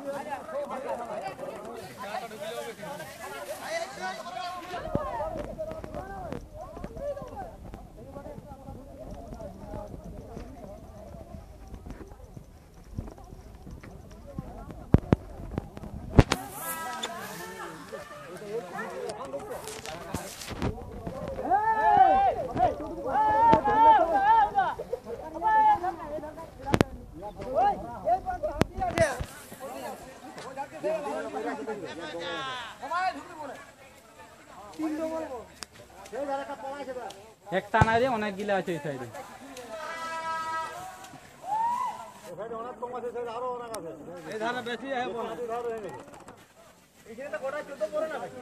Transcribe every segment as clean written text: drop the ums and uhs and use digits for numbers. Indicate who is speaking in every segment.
Speaker 1: একটা না রে অনেক গিলা আছে এই সাইডে এই ধানে বেশি আছে এইখানে তো গোটা 14 পড়ে না ভাই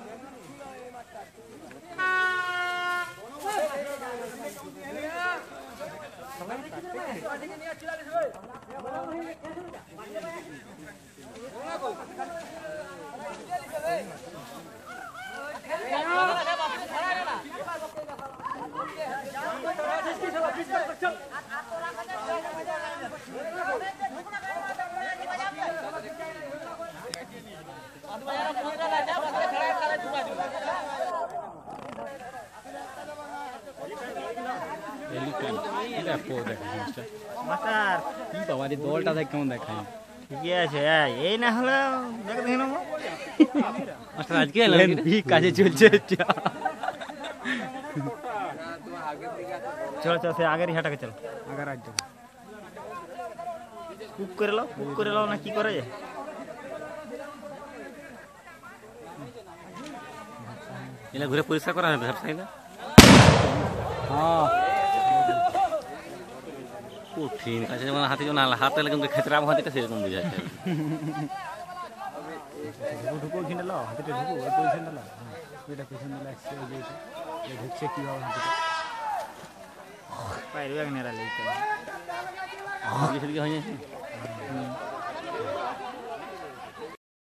Speaker 1: দলটা দেখ কেমন দেখায় ঠিকই আছে এই না হলে দেখে নেবো আজকে কাজে চলছে চল চল সে আগের হাটাকে চল আগের আজ কুক করে লো না কি করে যায় এলা ঘুরে পরিষ্কার করা হবে ব্যবসায়ী না হ্যাঁ কঠিন কাছে যেমন হাতে যেমন হাতে লাগে খেচরা হাতিটা সেরকম বুঝাচ্ছে ঢুকো কিনে লাও হাতিটা ঢুকো ওই পজিশনটা লাও এটা পিছন দিলে আসছে ওই যে ঢুকছে কিভাবে হাতিটা পাইরে নেড়া লেগে গেছে হয় না